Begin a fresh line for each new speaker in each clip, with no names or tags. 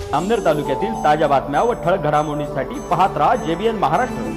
जामनेर तालुक्यातील ताज्या बातम्या व ठळक घडामोडींसाठी पाहत राहा JBN महाराष्ट्र।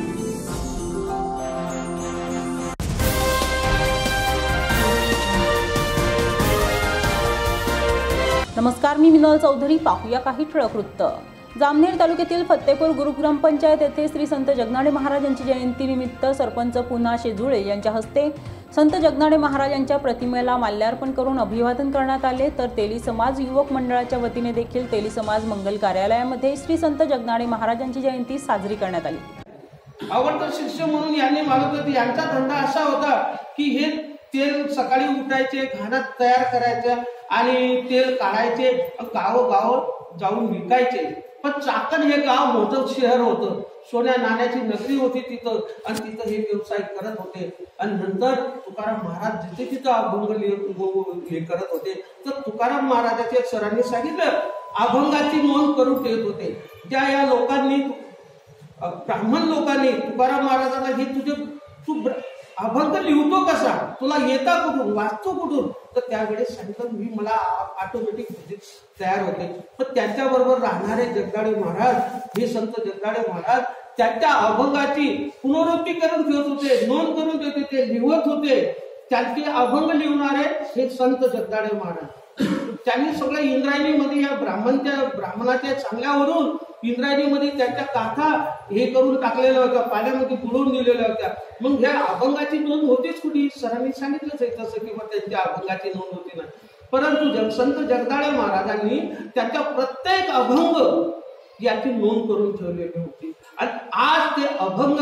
नमस्कार, मी मिनल चौधरी। पाहूया काही ठळक वृत्त। जामनेर तालुक्यातील फत्तेपूर गुरुग्राम पंचायत येथे श्री संत जगनाडे महाराज यांची जयंतीनिमित्त सरपंच पुन्हा शेजुळे यांच्या हस्ते संत जगनाडे महाराज यांच्या प्रतिमेला माल्यार्पण करून अभिवादन करण्यात आले। तर तेली समाज युवक मंडळाच्या वतीने देखील तेली समाज मंगल कार्यालयामध्ये श्री संत जगनाडे महाराजांची जयंती साजरी करण्यात आली।
आवडता शिष्य म्हणून यांनी मालक यांचा धंदा असा होता की हे तेल सकाळी उठायचे, घाण्यात तयार करायचं आणि तेल काढायचे, गावोगाव जाऊन विकायचे। पण चाकण हे गाव मोठं शहर होतं, सोन्या नाण्याची नगरी होती तिथं, आणि तिथं हे व्यवसाय करत होते। आणि नंतर तुकाराम महाराज जिथे तिथं अभंग हे करत होते, तर तुकाराम महाराजाच्या सरांनी सांगितलं अभंगाची नोंद करून ठेवत होते। ज्या या लोकांनी, ब्राह्मण लोकांनी तुकाराम महाराजांना हे तू अभंग लिहितो कसा, तुला येता कुठून, वाचतो कुठून, तर त्यावेळेस सांगितलं मी मला ऑटोमॅटिक तयार होते। पण त्यांच्याबरोबर राहणारे जगनाडे महाराज, हे संत जगनाडे महाराज त्यांच्या अभंगाची पुनरावृत्ती करून ठेवत होते, नोंद करून ठेवत होते, लिहत होते। त्यांचे अभंग लिहणारे हे संत जगनाडे महाराज त्यांनी सगळ्या इंद्रायणीमध्ये या ब्राह्मणाच्या चांगल्यावरून इंद्रायणीमध्ये त्यांच्या गाथा हे करून टाकलेल्या होत्या, पाण्यामध्ये बुडवून दिलेल्या होत्या। मग ह्या अभंगाची नोंद होतीच कुठे, सरांनी सांगितलंच आहे तसं की त्यांच्या अभंगाची नोंद होती ना। परंतु संत जगनाडे महाराजांनी त्यांच्या प्रत्येक अभंग याची नोंद करून ठेवलेली होती। आणि आज ते अभंग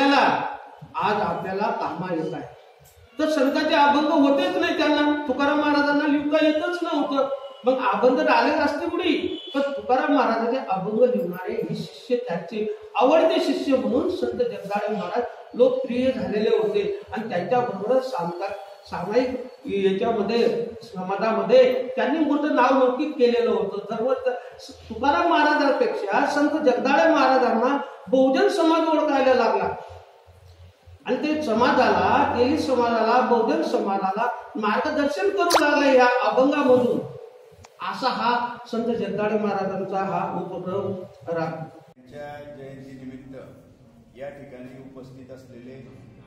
आपल्याला कामा येत आहे। तर संतांचे अभंग होतेच नाही, त्यांना तुकाराम महाराजांना लिहिता येतच नव्हतं। मग अभंग आले असते कुठे, पण तुकाराम महाराजांचे अभंग लिहिणारे हे शिष्य त्यांचे आवडते शिष्य म्हणून संत जगनाडे महाराज लोकप्रिय झालेले होते। आणि त्यांच्याबरोबर सामायिक याच्यामध्ये समाजामध्ये त्यांनी मोठं नाव लौकिक केलेलं होतं। सर्व तुकाराम महाराजांपेक्षा संत जगनाडे महाराजांना बहुजन समाज ओळखायला लागला, आणि ते समाजाला, तेली समाजाला, बहुजन समाजाला मार्गदर्शन करू लागला या अभंगामधून। असा हा संत जगनाडे महाराजांचा हा उपक्रम
त्यांच्या जयंतीनिमित्त या ठिकाणी उपस्थित असलेले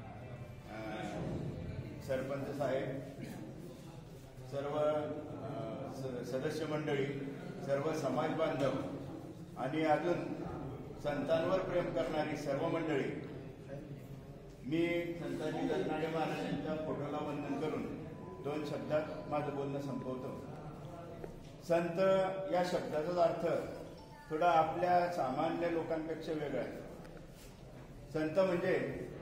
सरपंच साहेब, सर्व सदस्य मंडळी, सर्व समाज बांधव आणि अजून संतांवर प्रेम करणारी सर्व मंडळी, मी संताजी जगनाडे महाराजांच्या फोटोला वंदन करून 2 शब्दात माझं बोलणं संपवतो। संत या शब्दाचा अर्थ थोडा आपल्या सामान्य लोकांपेक्षा वेगळा आहे। संत म्हणजे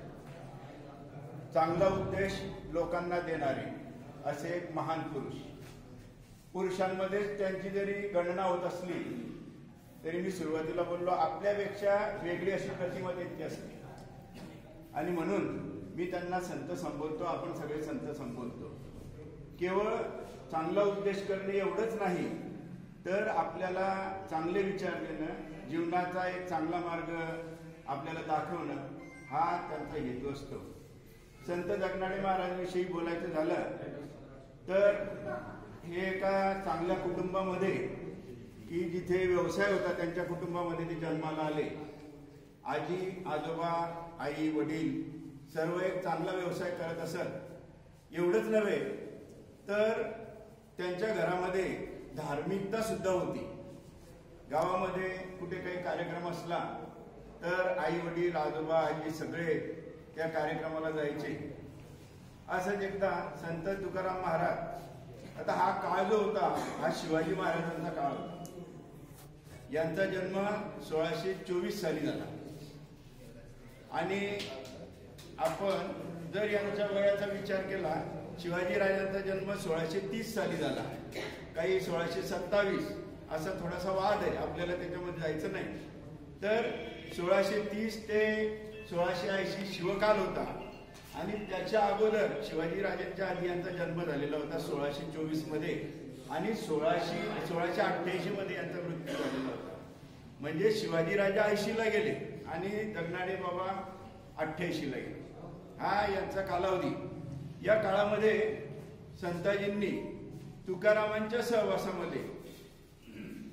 चांगला उद्देश लोकांना देणारे असे एक महान पुरुष। पुरुषांमध्ये त्यांची जरी गणना होत असली तरी मी सुरुवातीला बोललो आपल्यापेक्षा वेगळी अशी प्रतिमा त्यांची असते, आणि म्हणून मी त्यांना संत संबोधतो, आपण सगळे संत संबोधतो। केवळ चांगला उद्देश करणे एवढंच नाही, तर आपल्याला चांगले विचार देणं, जीवनाचा एक चांगला मार्ग आपल्याला दाखवणं हा त्यांचा हेतू असतो। संत जगनाडे महाराजांविषयी बोलायचं झालं तर हे एका चांगल्या कुटुंबामध्ये, की जिथे व्यवसाय होता त्यांच्या कुटुंबामध्ये ते जन्माला आले। आजी, आजोबा, आई, वडील सर्व एक चांगला व्यवसाय करत असत। एवढंच नव्हे तर त्यांच्या घरामध्ये धार्मिकता सुद्धा होती। गावामध्ये कुठे काही कार्यक्रम असला तर आई, वडील, आजोबा, आजी सगळे त्या कार्यक्रमाला जायचे। असंच एकदा संत तुकाराम महाराज, आता हा काळ जो होता हा शिवाजी महाराजांचा काळ होता। यांचा जन्म 1624 साली झाला, आणि आपण जर यांच्या वयाचा विचार केला, शिवाजी राजांचा जन्म 1630 साली झाला, काही 1627 असा थोडासा वाद आहे, आपल्याला त्याच्यामध्ये जायचं नाही। तर 1630 ते 1680 शिवकाल होता, आणि त्याच्या अगोदर शिवाजी राजांच्या आधी यांचा जन्म झालेला होता 1624 मध्ये, आणि 1688 मध्ये यांचा मृत्यू झालेला होता। म्हणजे शिवाजी राजा 80 ला गेले आणि जगनाडे बाबा 88 ला गेले, हा यांचा कालावधी। या काळामध्ये संताजींनी तुकारामांच्या सहवासामध्ये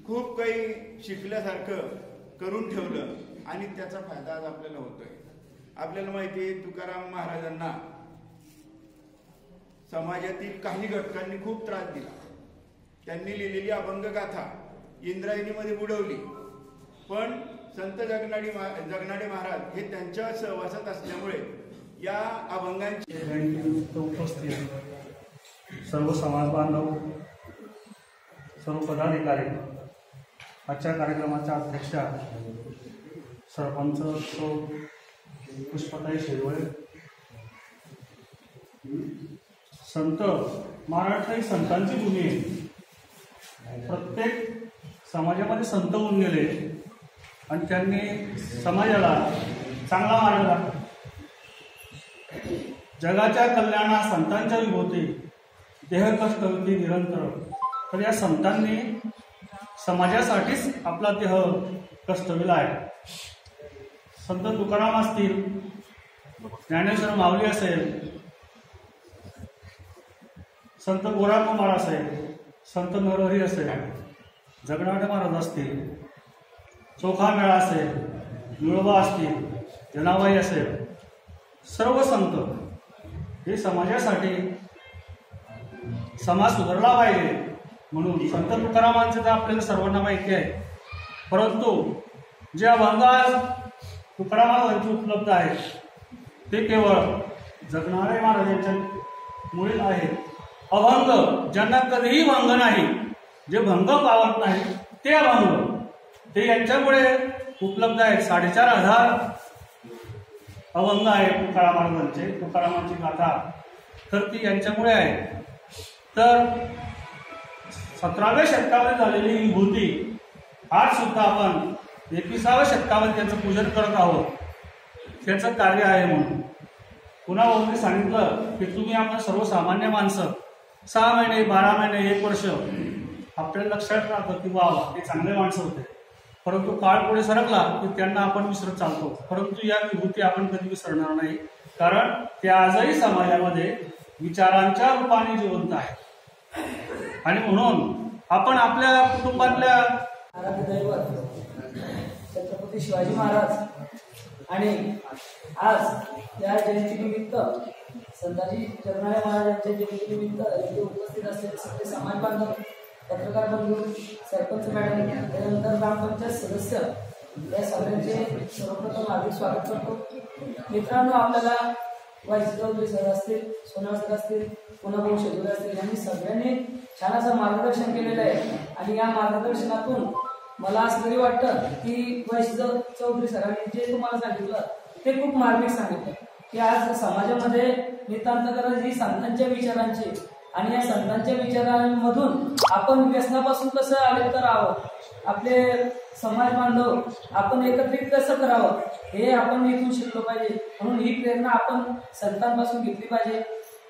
खूप काही शिकल्यासारखं करून ठेवलं आणि त्याचा फायदा आज आपल्याला होतोय. आपल्याला माहिती आहे तुकाराम महाराजांना समाजातील काही घटकांनी खूप त्रास दिला. त्यांनी लिहिलेली अभंग गाथा इंद्रायणीमध्ये बुडवली, पण संत जगनाडे महाराज हे त्यांच्या सहवासात असल्यामुळे या अभंगांची
उपस्थित सर्व समाज बांधव, सर्व पदाधिकारी, आजच्या कार्यक्रमाच्या अध्यक्षा सरपंच सौ पुष्पताई शिरवळे, संत महाराष्ट्र ही संतांची भूमी आहे. प्रत्येक समाजामध्ये संत होऊन गेले आणि त्यांनी समाजाला चांगला मार्ग दाखवला. जगाच्या कल्याणा संतांच्या विभूती देह कष्ट होती निरंतर. तर या संतांनी समाजासाठीच आपला देह कष्टविला आहे. संत तुकाराम असतील, ज्ञानेश्वर माऊली असेल, संत गोरा कुमार असेल, संत नरहरी असेल, जगनाडे महाराज असतील, चोखा मेळा असेल, मुळबा असतील, जनाबाई असेल, सर्व संत हे समाजासाठी समाज सुधारला पाहिजे म्हणून संत तुकारामांचे तर आपल्याला सर्वांना माहिती आहे. परंतु जे अभंग आज तुकारामांवरती उपलब्ध आहेत ते केवळ जगनाडे महाराजांच्या मुळे आहेत. अभंग ज्यांना कधीही भंग नाही, जे भंग पावत नाही ते अभंग ते यांच्यामुळे उपलब्ध आहेत. 4,500 अभंग आहे तुकारामांचे, तुकारामांची गाथा, तर ती यांच्यामुळे आहे. तर 17व्या शतकामध्ये झालेली ही विभूती आज सुद्धा आपण 21व्या शतकामध्ये त्यांचं पूजन करत आहोत. त्याचं कार्य आहे म्हणून पुन्हा वगैरे सांगितलं की तुम्ही आपण सर्वसामान्य माणसं 6 महिने 12 महिने 1 वर्ष आपल्याला लक्षात राहतं की वा ते चांगले माणसं होते, परंतु काळ पुढे सरकला की त्यांना आपण विसरत चालतो. परंतु या विभूती आपण कधी विसरणार नाही, कारण त्या आजही समाजामध्ये विचारांच्या रूपाने जिवंत आहे. आणि म्हणून आपण आपल्या कुटुंबातल्या
आराध्य दैवत छत्रपती शिवाजी महाराज आणि आज या जयंतीनिमित्त संताजी जगनाडे महाराज यांच्या जयंतीनिमित्त येथे उपस्थित असलेले सगळे समाज बांधव, पत्रकार बंधू, सरपंच मॅडम, त्यानंतर ग्रामपंचायत सदस्य या सगळ्यांचे सर्वप्रथम हार्दिक स्वागत करतो. मित्रांनो, आपल्याला वाईस चौधरी सर असतील, सोनाळ सर असतील, पुन्हा भाऊ शेजूर असतील, यांनी सगळ्यांनी छान असं मार्गदर्शन केलेलं आहे. आणि या मार्गदर्शनातून मला असं तरी वाटतं की वाईस चौधरी सरांनी जे तुम्हाला सांगितलं ते खूप मार्मिक सांगितलं की आज समाजामध्ये नितांत गरज ही संतांच्या विचारांची, आणि या संतांच्या विचारांमधून आपण व्यसनापासून कसं आले तर आहोत, आपले समाज बांधव आपण एकत्रित कसं करावं हे आपण इथून शिकलो पाहिजे. म्हणून ही प्रेरणा आपण संतांपासून घेतली पाहिजे.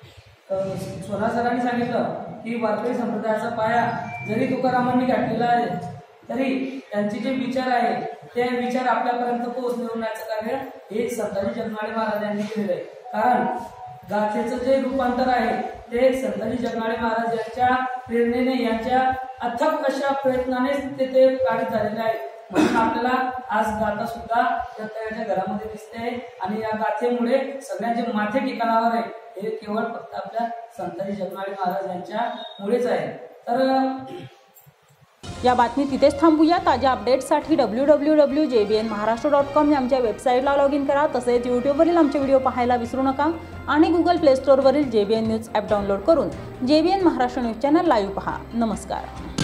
सोनाळ सरांनी सांगितलं की वारकरी संप्रदायाचा पाया जरी तुकारामांनी गाठलेला आहे तरी त्यांचे जे विचार आहे ते विचार आपल्यापर्यंत पोहोचवण्याचं कार्य हे संताजी जगनाडे महाराज यांनी केलेलं आहे. कारण गाथेचं जे रूपांतर आहे ते संताजी जगनाडे महाराज यांच्या प्रेरणेने, यांच्या अथक अशा प्रयत्नाने ते काढत झालेले आहे. म्हणून आपल्याला आज गाथा सुद्धा प्रत्येकाच्या घरामध्ये दिसते आणि या गाथेमुळे सगळ्यांचे माथे ठिकाणावर आहे. हे केवळ फक्त आपल्या संताजी जगनाडे महाराज यांच्या मुळेच आहे. तर
या बातमी तिथेच थांबूया. ताज्या अपडेट्ससाठी www.jbnmaharashtra.com या आमच्या वेबसाईटला लॉग इन करा. तसेच यूट्यूबवरील आमचे व्हिडिओ पाहायला विसरू नका आणि गुगल प्ले स्टोअरवरील JBN न्यूज ॲप डाउनलोड करून JBN Maharashtra news channel live पहा. नमस्कार.